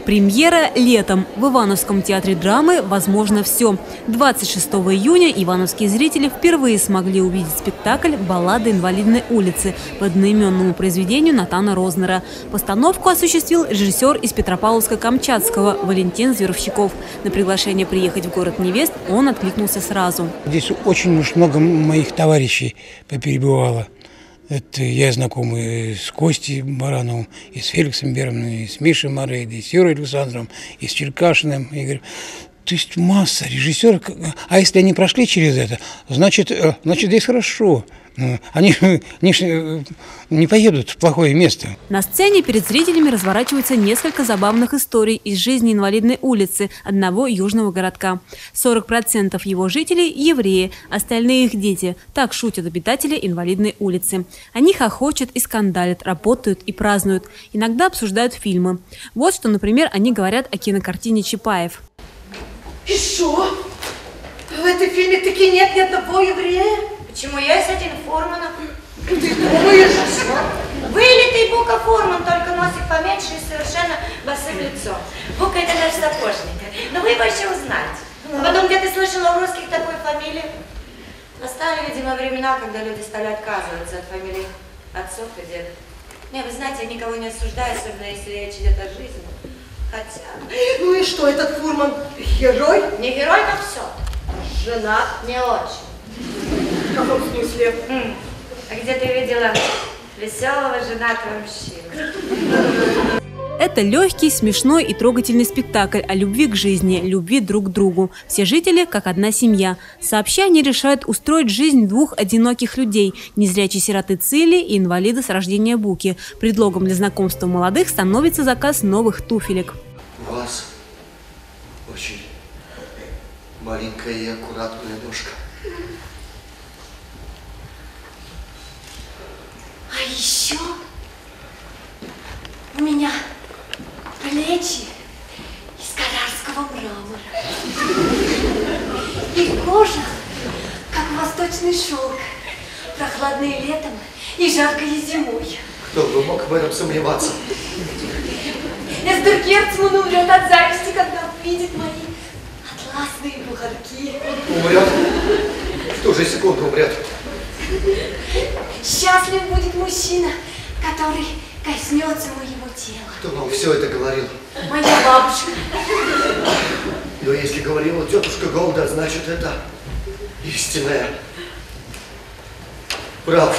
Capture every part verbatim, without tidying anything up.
Премьера летом. В Ивановском театре драмы возможно все. двадцать шестого июня ивановские зрители впервые смогли увидеть спектакль «Баллада инвалидной улицы» по одноименному произведению Натана Рознера. Постановку осуществил режиссер из Петропавловска-Камчатского Валентин Зверовщиков. На приглашение приехать в город невест он откликнулся сразу. Здесь очень уж много моих товарищей поперебывало. Это я знаком и с Костей Барановым, и с Феликсом Берманом, и с Мишей Морейдой, и с Юрой Александровым, и с Черкашиным. Я говорю, то есть масса режиссеров. А если они прошли через это, значит, значит здесь хорошо. Они, они не поедут в плохое место. На сцене перед зрителями разворачиваются несколько забавных историй из жизни инвалидной улицы одного южного городка. сорок процентов его жителей – евреи, остальные их дети. Так шутят обитатели инвалидной улицы. Они хохочут и скандалят, работают и празднуют. Иногда обсуждают фильмы. Вот что, например, они говорят о кинокартине Чапаев. И что? В этом фильме таки нет ни одного еврея? Почему я с этим Форманом? Ты думаешь? Вылитый Бука Форман, только носик поменьше и совершенно босым лицом. Бука — это наш сапожник. Но вы его еще узнаете. А потом, где ты слышала у русских такой фамилии? Настали, видимо, времена, когда люди стали отказываться от фамилий отцов и дедов. Не, вы знаете, я никого не осуждаю, особенно если речь идет о жизни. Хотя... Ну и что, этот Фурман герой? Не герой, но все. Женат? Не очень. В каком смысле? М. А где ты видела веселого женатого мужчину? Это легкий, смешной и трогательный спектакль о любви к жизни, любви друг к другу. Все жители как одна семья. Сообща они решают устроить жизнь двух одиноких людей – незрячей сироты Цили и инвалида с рождения Буки. Предлогом для знакомства молодых становится заказ новых туфелек. У вас очень маленькая и аккуратная ножка. А еще у меня плечи из карарского мрамора. И кожа, как восточный шелк, прохладный летом и жаркой зимой. Кто бы мог в этом сомневаться? Эстер Герцман умрет от зависти, когда увидит мои атласные бугорки. Умрет? В ту же секунду умрет. Счастлив будет мужчина, который коснется моего тела. Кто вам все это говорил? Моя бабушка. Но если говорила тетушка Голда, значит это истинная правда.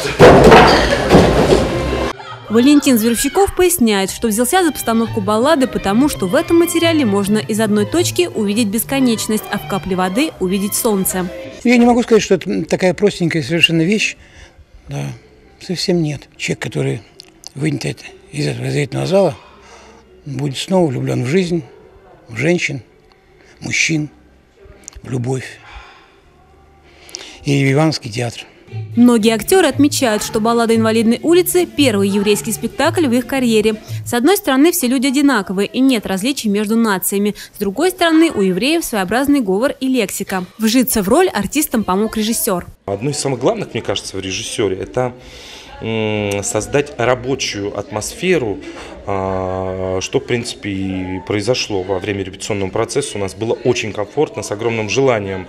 Валентин Зверовщиков поясняет, что взялся за постановку баллады, потому что в этом материале можно из одной точки увидеть бесконечность, а в капле воды увидеть солнце. Я не могу сказать, что это такая простенькая совершенно вещь. Да, совсем нет. Человек, который выйдет из этого зрительного зала, будет снова влюблен в жизнь, в женщин, мужчин, в любовь. И в Ивановский театр. Многие актеры отмечают, что «Баллада инвалидной улицы» – первый еврейский спектакль в их карьере. С одной стороны, все люди одинаковые и нет различий между нациями. С другой стороны, у евреев своеобразный говор и лексика. Вжиться в роль артистам помог режиссер. Одно из самых главных, мне кажется, в режиссере – это создать рабочую атмосферу, что, в принципе, и произошло во время репетиционного процесса. У нас было очень комфортно, с огромным желанием.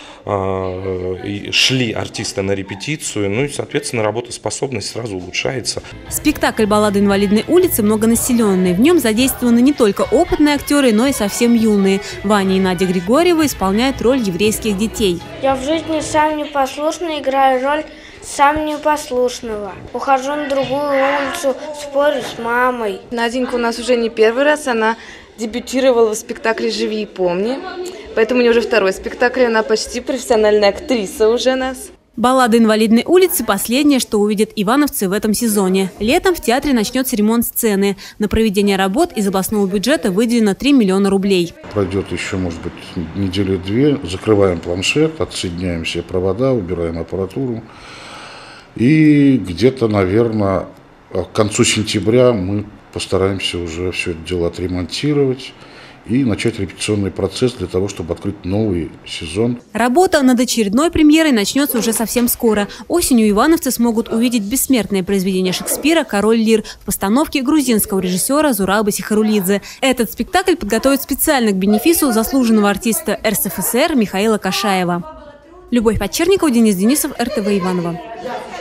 И шли артисты на репетицию, ну и, соответственно, работоспособность сразу улучшается. Спектакль «Баллада инвалидной улицы» многонаселенный. В нем задействованы не только опытные актеры, но и совсем юные. Ваня и Надя Григорьева исполняют роль еврейских детей. Я в жизни сам непослушный, играю роль сам непослушного. Ухожу на другую улицу, спорю с мамой. Наденька у нас уже не первый раз, она дебютировала в спектакле «Живи и помни». Поэтому у нее уже второй спектакль, она почти профессиональная актриса уже нас. «Баллада инвалидной улицы» – последнее, что увидят ивановцы в этом сезоне. Летом в театре начнется ремонт сцены. На проведение работ из областного бюджета выделено три миллиона рублей. Пройдет еще, может быть, неделю-две. Закрываем планшет, отсоединяем все провода, убираем аппаратуру. И где-то, наверное, к концу сентября мы постараемся уже все это дело отремонтировать и начать репетиционный процесс для того, чтобы открыть новый сезон. Работа над очередной премьерой начнется уже совсем скоро. Осенью ивановцы смогут увидеть бессмертное произведение Шекспира «Король Лир» в постановке грузинского режиссера Зурабы Сихарулидзе. Этот спектакль подготовят специально к бенефису заслуженного артиста эр эс эф эс эр Михаила Кашаева. Любовь Подчерникова, Денис Денисов, эр тэ вэ Иваново.